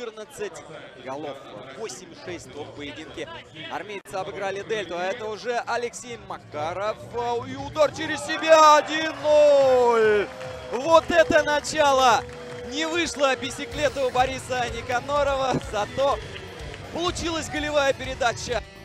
14 голов, 8-6 в поединке. Армейцы обыграли Дельту, а это уже Алексей Макаров. И удар через себя, 1-0. Вот это начало! Не вышло бисеклета у Бориса Никанорова, зато получилась голевая передача.